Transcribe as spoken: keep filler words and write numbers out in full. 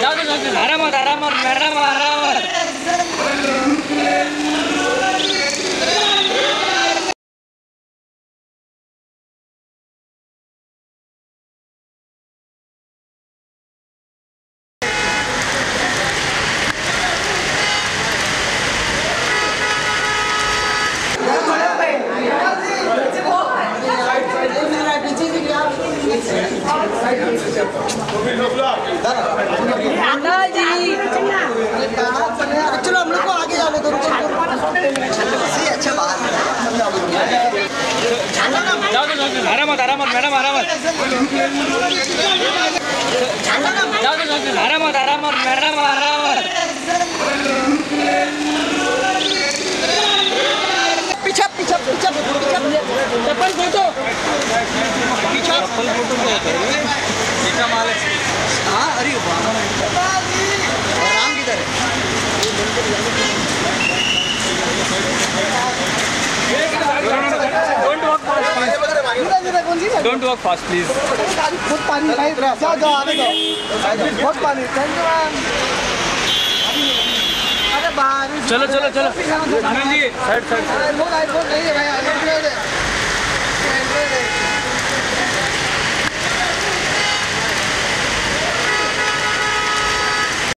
आराम आराम आराम आराम चलो हम लोग को आगे जाने दो। अच्छा बात आराम आराम मैडम आराम आराम आराम मैडम आराम पीछा पीछा पीछा पीछा चप्पल फोटो पीछा चप्पल फोटो क्या माल है? हाँ अरे राम किधर है? Don't walk fast, please. बहुत पानी भाई, जाओ जाओ आने दो। बहुत पानी, थैंक यू मैम। अरे बाहर। चलो चलो चलो। Anand ji, side side. बहुत नहीं है भाई।